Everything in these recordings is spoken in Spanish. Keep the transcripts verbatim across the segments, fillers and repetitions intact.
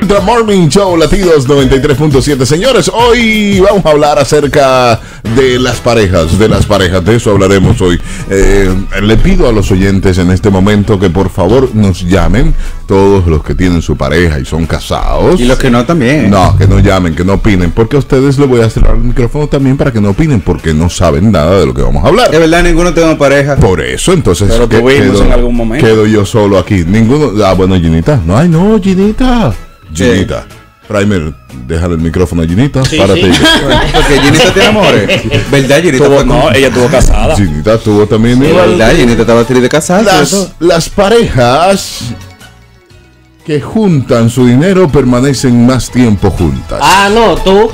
Ultra Morning Show, Latidos noventa y tres punto siete. Señores, hoy vamos a hablar acerca de las parejas, de las parejas, de eso hablaremos hoy. Eh, le pido a los oyentes en este momento que por favor nos llamen, todos los que tienen su pareja y son casados. Y los que no también. No, que no llamen, que no opinen, porque a ustedes les voy a cerrar el micrófono también para que no opinen, porque no saben nada de lo que vamos a hablar. De verdad, ninguno tenemos pareja. Por eso, entonces, pero tuvimos quedo, en algún momento. Quedo yo solo aquí. Ninguno. Ah, bueno, Ginita. No, ay, no, Ginita. Ginita. Primer, déjale el micrófono a Ginita. Sí, párate. sí. Porque Ginita tiene amores. ¿Verdad, Ginita? Tuvo, fue no, con... ella estuvo casada. Ginita estuvo también. Sí, igual. ¿verdad? Ginita estaba triste de casarse. Las, las parejas que juntan su dinero permanecen más tiempo juntas. Ah, no, tú.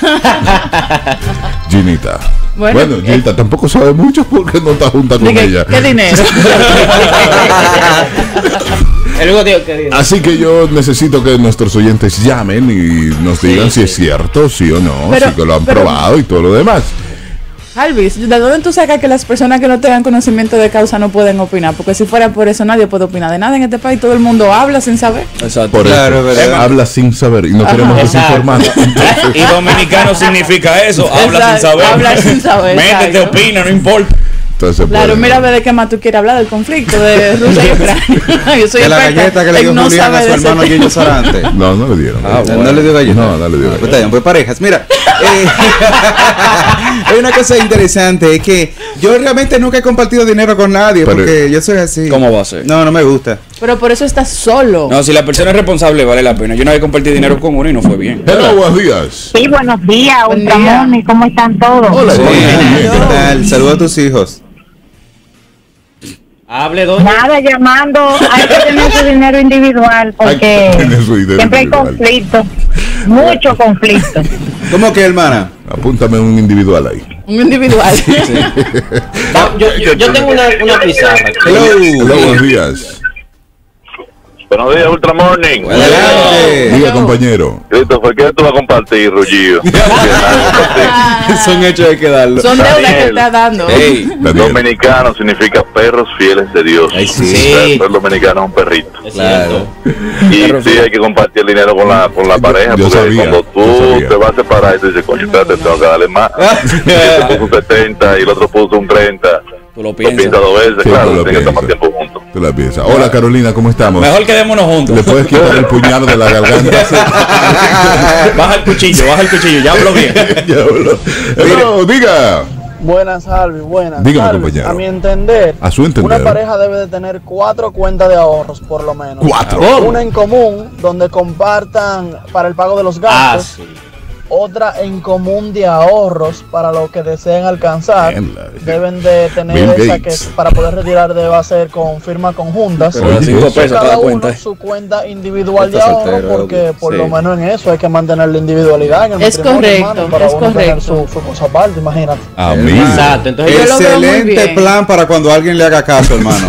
Ginita. Bueno, Bueno, Ginita eh, tampoco sabe mucho porque no está junta con ¿qué, ella. ¿Qué dinero? El único tío que dice. Así que yo necesito que nuestros oyentes llamen y nos digan Sí, si sí. es cierto, sí o no, Pero- si que lo han pero- probado y todo lo demás. Alvis, ¿de dónde tú sacas que las personas que no tengan conocimiento de causa no pueden opinar? Porque si fuera por eso nadie puede opinar de nada en este país. Todo el mundo habla sin saber. Exacto. Por Claro, eso, ¿verdad? habla sin saber y no Ajá. queremos Exacto. desinformar. Y dominicano significa eso, habla sin Exacto, saber. habla sin saber, Métete, exacto. opina, no importa. Entonces, Claro, pues, mira, ve de qué más tú quieres hablar del conflicto de Rusia y Ucrania. Yo soy De la experta galleta que le en dio no Julián a saber su de ese hermano tema. Gillo Sarante. No, no le dieron. Ah, bueno. No le dio galleta. No, no le dio Ah, pues galleta. está bien, pues parejas. Mira, eh, hay una cosa interesante, es que yo realmente nunca he compartido dinero con nadie, Pero- porque yo soy así. ¿Cómo va a ser? No, no me gusta. Pero por eso estás solo. No, si la persona es responsable, vale la pena. Yo una vez compartí dinero con uno y no fue bien. Hello, buenos días. Sí, buenos días, Buen día. Ultramoni, ¿cómo están todos? Hola, Sí. muy bien. ¿Qué tal? Saludos a tus hijos. Hable, doña. Nada, llamando, hay que tener su dinero individual Hay que porque tener su dinero siempre hay individual. conflicto, mucho conflicto. ¿Cómo que, hermana? Apúntame un individual ahí. Un individual. Va, yo, yo, yo tengo una, una pizarra aquí. Hello. Hello, buenos días. Buenos días, Ultra Morning. Adelante. Diga, compañero. Christopher, ¿qué tú vas a compartir, Ruggido? Son hechos de quedarlo. Son deudas que Daniel. estás dando. Ey. Daniel. Dominicano significa perros fieles de Dios. Ay, sí. O sea, el perro dominicano es un perrito. Es Claro. cierto. Y Perro sí, fiel. hay que compartir el dinero con la, con la Yo- pareja. yo porque sabía, cuando yo tú sabía. te vas a separar y tú dices, coño, espérate, tengo que darle más. Y este puso setenta y el otro puso un treinta. Tú lo Lo piensas. pinta dos veces, Sí, claro, tú lo tienen que estar más piensas. tiempo juntos. Tú la piensas. Hola, Carolina, ¿cómo estamos? Mejor quedémonos juntos. ¿Le puedes quitar el puñal de la garganta? Baja el cuchillo, baja el cuchillo, ya hablo bien. Ya habló. Hello, diga. Buenas, Albi, buenas. Dígame, Albi, compañero. a mi entender, A su entender. una pareja debe de tener cuatro cuentas de ahorros, por lo menos. Cuatro. Una en común, donde compartan para el pago de los Ah, gastos. sí. Otra en común de ahorros para lo que deseen alcanzar. Bien, la- Deben de tener Bill esa Gates. que para poder retirar debe ser con firmas conjuntas. Pero a cinco Oye, pesos Cada cada uno cuenta. su cuenta individual de Está ahorro, soltero, porque por sí. lo menos en eso hay que mantener la individualidad en el Es matrimonio, correcto, hermano, para es uno tener correcto. su, su cosa aparte, imagínate. Amigo. Exacto. Entonces yo, Yo lo veo muy Excelente bien. plan para cuando alguien le haga caso, hermano.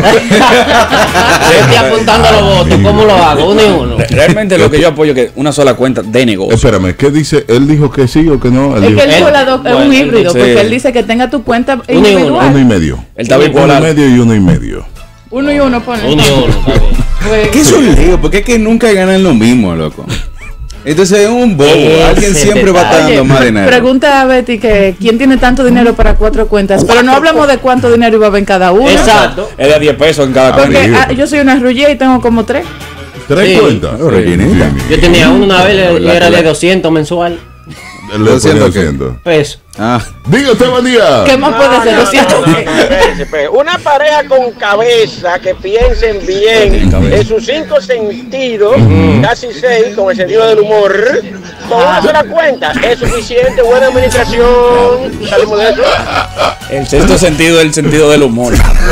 yo estoy apuntando los votos. ¿Cómo lo hago? Uno y uno. Re- Realmente lo que yo apoyo es que una sola cuenta de negocio. Espérame, ¿qué dice? ¿Él dijo que sí o que no? Él Es dijo que él Él- dijo la do- es bueno, un él híbrido, dice- porque él dice que tenga tu cuenta Uno y uno. individual. uno y medio. Él está Uno y bipolar. medio y uno y medio. Uno y uno, pone. Uno y uno, está bien. Pues, ¿Qué es un lío? Porque es que nunca ganan lo mismo, loco. Entonces es un bobo. Ese Alguien siempre va a estar Oye, dando más pre- dinero. pregunta a Betty que quién tiene tanto dinero para cuatro cuentas, pero no hablamos de cuánto dinero iba a haber en cada una. Exacto. Es de diez pesos en cada Porque cuenta. ah, yo soy una rullía y tengo como tres. ¿Tres Sí. cuentas? Oh, Reginita. Sí, Yo tenía uno una vez y ¿Verdad era que de la- doscientos mensual. Él le Doscientos ponía qué? doscientos. Peso. Ah, Diga usted, buen día. ¿Qué más puede ser? doscientos. Una pareja con cabeza que piensen bien en sus cinco sentidos, casi seis, con el sentido del humor, con una sola cuenta es suficiente, buena administración, salimos de eso. El sexto sentido es el sentido del humor.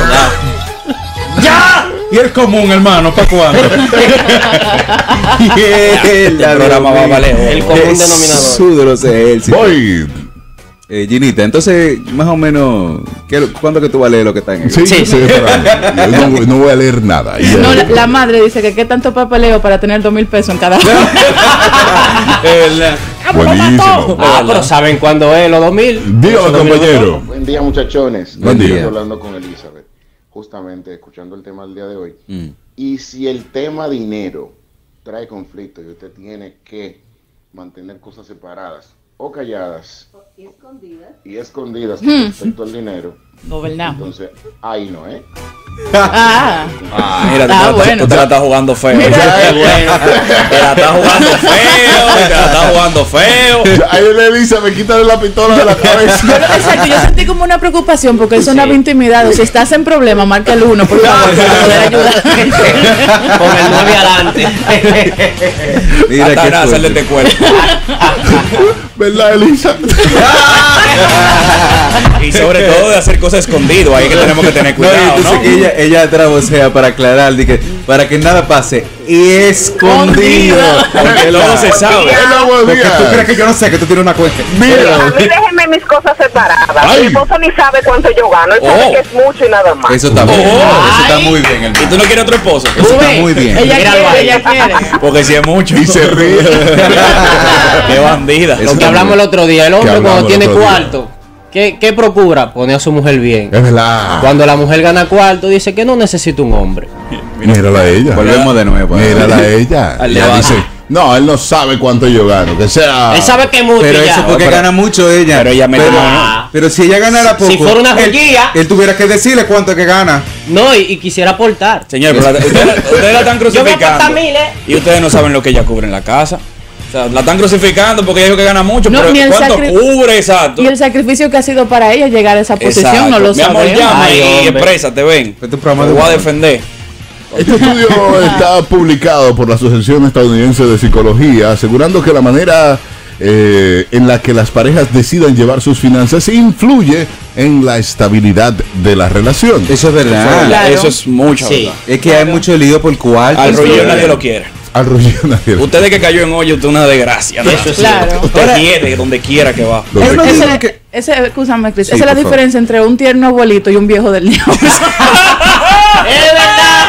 ¡ya! Y el común, hermano, ¿para cuándo? El programa va a valer oro. El común denominador. Sudros es él. Voy. Eh, Ginita, entonces, más o menos, ¿qué, ¿cuándo que tú vas a leer lo que está en el Sí, Sí. sí, esperando. Yo no, voy- no voy a leer nada. Y ya- No, la, la madre dice que qué tanto papeleo para tener dos mil pesos en cada uno. Buenísimo. Ah, pero ¿saben cuándo es los dos mil? Dígame, compañero. Buen día, muchachones. Buen día. Estoy hablando con Elizabeth, justamente escuchando el tema del día de hoy. Mm. Y si el tema dinero trae conflicto y usted tiene que mantener cosas separadas o calladas Y escondidas. y escondidas Hmm. respecto al dinero, No, ¿verdad? entonces ahí no, ¿eh? Ah, Ah, mira, tú, Ah, te la- bueno. tú te la estás jugando feo. Mira. Qué bueno. Te la estás jugando feo, te la estás jugando feo. Ahí le dice, me quítale la pistola de la cabeza. yo, lo- exacto, yo sentí como una preocupación porque él sonaba Sí. intimidado. Si estás en problema, marca el uno, por favor, para poder ayudar. Con el nueve adelante. Mira Hasta qué nada, sal de fuerte. este cuerpo. ¿Verdad, Elisa? Y sobre todo de hacer cosas escondido, ahí es que tenemos que tener No, cuidado, entonces ¿no? que ella, ella trabocea para aclarar, de que, para que nada pase. Y escondido. Porque todo se sabe. Hola, buenos Porque tú días. crees que yo no sé que tú tienes una cuenta. A mí déjenme mis cosas separadas. Ay. Mi esposo ni sabe cuánto yo gano. Él Oh. sabe que es mucho y nada más. Eso está bien. Eso está muy bien, ¿Y hermano. tú no quieres otro esposo? Eso está Ven, muy bien. Ella Míralo quiere, ahí. ella quiere. Porque si es mucho. Y se ríe. Qué bandida. Lo que hablamos el otro día, el hombre hablamos cuando el tiene otro día. cuarto, ¿qué, ¿qué procura? Pone a su mujer bien. Es verdad. Cuando la mujer gana cuarto, dice que no necesita un hombre. Mírala a ella. Volvemos de nuevo. Mírala a ella. Al Ella debate. dice, no, él no sabe cuánto yo gano. Que sea. Él sabe que es mucho Pero y eso ya. porque pero- gana mucho ella. pero ella mete pero, mano. pero si ella ganara poco, Si fuera una él, joyilla. él tuviera que decirle cuánto es que gana. No, y, y quisiera aportar. Señor, pero la- ustedes, ustedes la están Yo voy a aportar crucificando. miles. Y ustedes no saben lo que ella cubre en la casa. O sea, la están crucificando porque ella dijo que gana mucho. No, pero ni el ¿cuánto sacri- cubre? Exacto. Y el sacrificio que ha sido para ella llegar a esa posición, Exacto. no lo Mi amor, sabemos. llama Ay, y hombre. exprésate, ven. Este es un programa Te de voy a humor. defender. Este estudio está publicado por la Asociación Estadounidense de Psicología, asegurando que la manera eh, en la que las parejas decidan llevar sus finanzas influye en la estabilidad de la relación. Eso es verdad. Claro. Eso es mucho, Sí. ¿verdad? Es que hay mucho lío por cuarto. Al Eso rollo es nadie verdad. lo quiere. Al rollo nadie. Usted que cayó en hoyo, usted es una desgracia. ¿no? Eso es Claro. Usted Ahora- quiere donde quiera que va. Donde Él no quiera. dice Ese, que- ese, escúchame, Chris, Sí, esa es la por favor. diferencia entre un tierno abuelito y un viejo del diablo. Es verdad.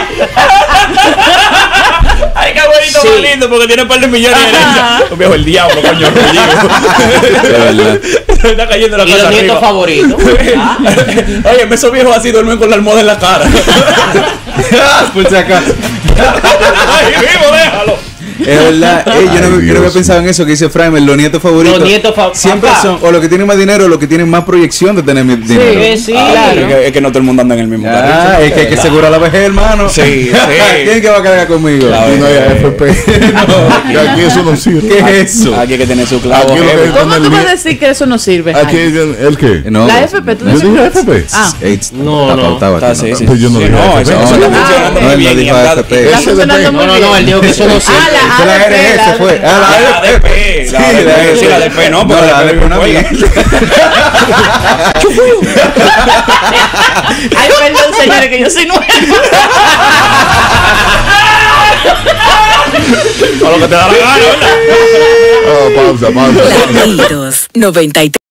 Ay, qué bonito, Sí. muy lindo, porque tiene un par de millones de herencia. Un viejo el diablo, coño, verdad. Se está cayendo la Y casa los nietos arriba. favoritos. Ah. Oye, esos viejos así duermen con la almohada en la cara. Por si acaso. Ay, vivo, déjalo. Es verdad. Ey, yo, no, Ay, yo no había Dios. pensado en eso que dice Framer. Los nietos favoritos. Los nietos fa- siempre papá. son o los que tienen más dinero o los que tienen más proyección de tener mi- dinero. Sí, sí. Ah, Claro. es, que, es que no todo el mundo anda en el mismo Ah, carrito. es que hay que asegurar la vejez, hermano. Sí, sí. ¿Quién que va a cargar conmigo? La Aquí no hay vejez. A F P. Y aquí eso no sirve. ¿Qué es eso? Aquí hay que tener su clavo. Aquí lo que- heavy. ¿Cómo Con tú el vas a mío- decir que eso no sirve? Aquí, Ay, ¿el qué? No, la pues, F P, tú Yo dices dije que- F P. Ah, Ey, No, está no. pautado Está, aquí, sí, ¿no? sí, Pues yo no sí, dije no, F P. eso, eso No, está no. funcionando No, muy él no bien. y dijo anda- A F P. está Ese funcionando muy No, no, bien. no, él dijo que eso no sirve. Ah, la Fue la A D P, R S, la fue. A D P. Ah, la La A D P, la Sí, A D P, la sí, la A D P no, porque No, la A D P A D P no juega. Ay, perdón, señores, que yo soy nueva. Con lo que te da la gana, ¿verdad? Oh, pausa, pausa. Latidos noventa y tres.